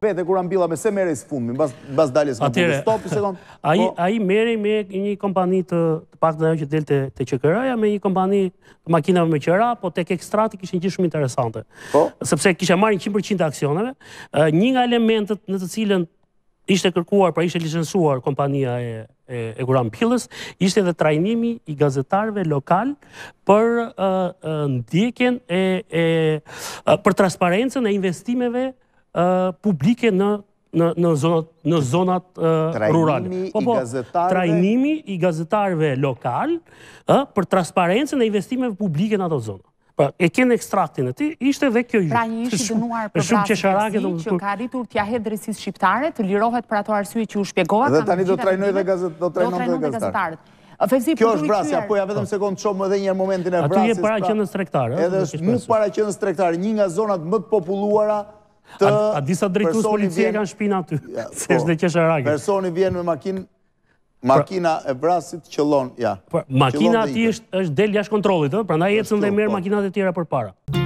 konkrete kur ambilla me se merrej sfundmi, mbas daljes nga buku. Stop një sekond. Ai merrej me një kompani të paktën ajo që delte te QKR-ja me një kompani të makinave me qira, po tek ekstrati kishin gjë shumë interesante. Sepse kisha marrë 100% e aksioneve, një nga elementet në të cilën ishte kërkuar, pra ishte licencuar kompania e Guram Pillës, ishte edhe trajnimi i gazetarëve lokal për ndjekjen për transparencën e investimeve publike në zonat rurale. Trajnimi i gazetarëve lokal për transparencën e investimeve publike në ato zona. E kene ekstraktin e ti, ishte dhe kjo Pra një ishi dënuar për vrasje që ka arritur t'ja hedhë drejtësisë shqiptare, të lirohet për ato arsye që u shpjegova. Dhe tani do trajnoj dhe gazetarët. Kjo është vrasja, po ja vetëm sekond çomë edhe një momentin e vrasjes. Aty je para qendrës tregtare. Edhe mu para qendrës tregtare, një nga zonat më të populluara të A disa drejtues policie kanë shpinë aty. Se është dhe Qesharagi. Personi vjen me makinë. Makina e vrasit qëllon, ja. Makina ati është del jashtë kontrollit, prandaj ecën dhe merr makinat e tjera përpara.